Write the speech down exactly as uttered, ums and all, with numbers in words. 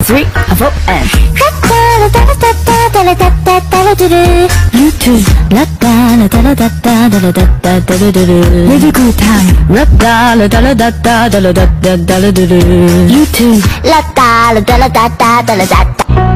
three, a four, and YouTube, la da la da la da da da da da da da da da. Really good time. Rap da la da la da da da da da da da da da. YouTube, la da la da la da da da da da.